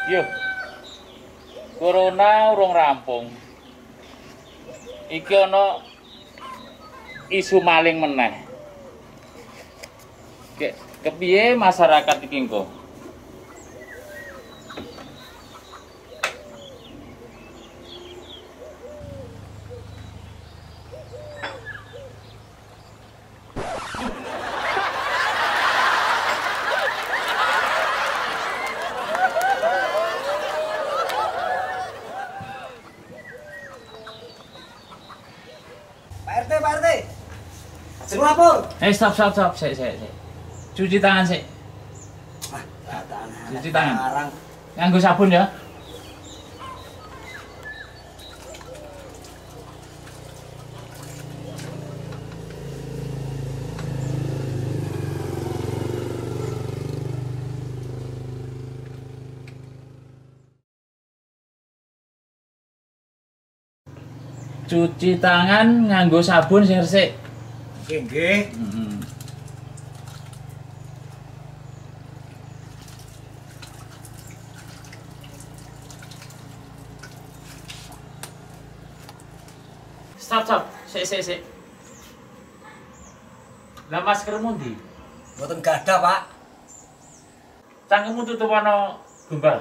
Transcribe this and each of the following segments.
Yo, corona urung rampung. Iki ana isu maling meneh. Kepiye masyarakat iki engko? Pak RT. Sing lapor. Stop. Sik. Cuci tangan sik. Cuci tangan. Sekarang. Nganggo sabun ya. Cuci tangan nganggo sabun sing resik. Nggih. Stop. Sik. Lah maskermu ndi? Mboten gadah, Pak. Cangkemmu tutup ana gombal.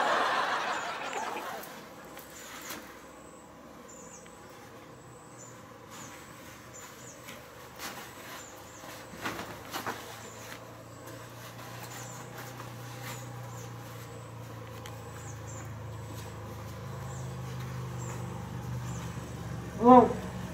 Wow.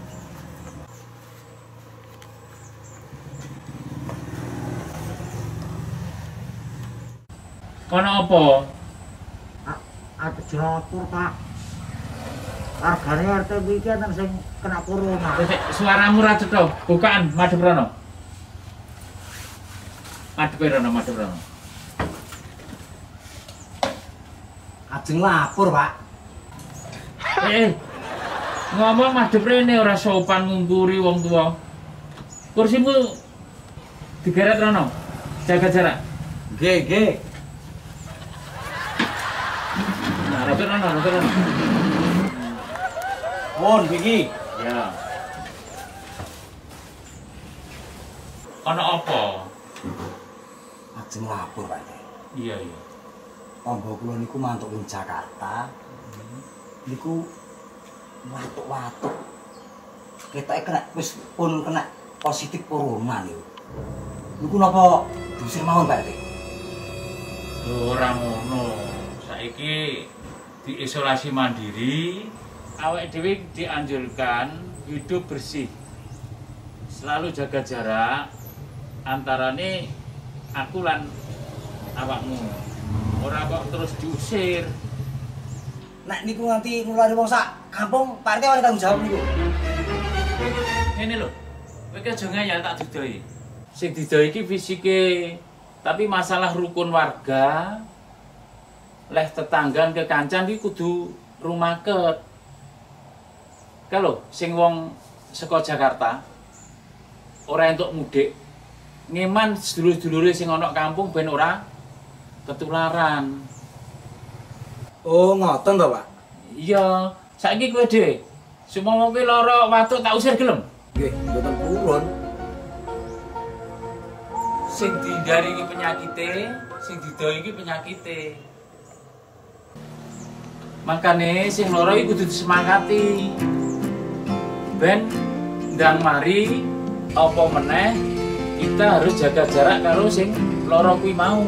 Kono apa? Ada jelapur, Pak. Wargane RT iki enten sing kena corona. Suaramu ra cetha, bukaan madhep rono. Madhep rono. Ajeng lapor, Pak. Ngomong madhep rene ora sopan ngungkuri wong tua. Kursimu digeret rono. Jaga jarak. Nggih. Nah, rono. Pun iki. Ya. Ana apa? Ajeng lapor, Pak. Iya. Tangga kula niku mantuk ing Jakarta. Niku watuk-watuk. Ketoke wis pun kena positif corona niku. Niku napa dusir mawon, Pak? Ora ngono. Saiki diisolasi mandiri, awake dhewe dianjurkan hidup bersih. Selalu jaga jarak antarane aku lan awakmu. Ora kok terus diusir. Nek niku nganti nulari wong sak kampung, Pak RT ora tanggung jawab niku. Ngene lho. Kowe ki aja ngayal tak didoi. Sing didoi iki fisike, tapi masalah rukun warga, leh tetanggan ke kancan iki kudu rumaket. Kalau sing wong saka Jakarta ora entuk mudik, ngeman sedulur-sedulure sing ana kampung ben ora ketularan. Oh, ngoten to, Pak? Iya, saiki kowe dhewe. Sumomo kowe lara watuk tak usir gelem. Nggih, mboten purun. Sing dihindari iki penyakite, sing didoi iki penyakite. Makane sing lara iki kudu disemangati. Ben ndang mari apa meneh kita harus jaga jarak karo sing lara kuwi mau.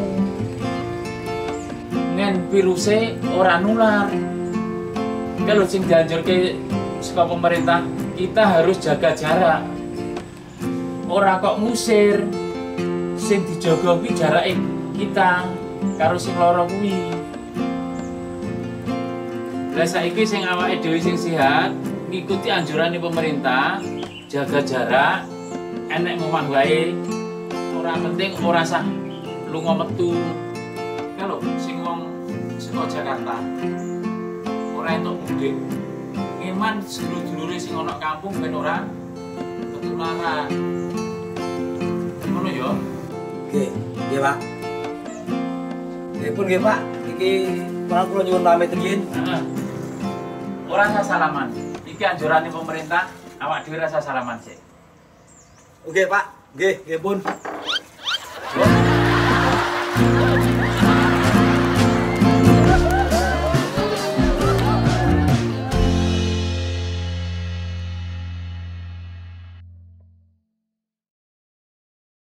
Ngen viruse ora nular. Kalau sing dianjurke saka pemerintah, kita harus jaga jarak. Ora kok ngusir. Sing dijaga kuwi jarake kita karo sing lara kuwi. Lah saiki sing awake dhewe sing sehat, ngikuti anjuran pemerintah, jaga jarak, enek ngomah wae. Ora penting ora sah lunga metu. Kalau sing wong saka Jakarta ora entuk mudik, ngeman sedulur-dulure sing ana kampung ben ora ketularan. Ngono ya? Nggih, Pak. Nggih pun nggih, Pak. Iki Malah kula nyuwun pamit riyin. Heeh. Ora usah salaman. Iki anjurane pemerintah, awak dhewe rasa salaman sih. Oke, Pak. Nggih, nggih pun.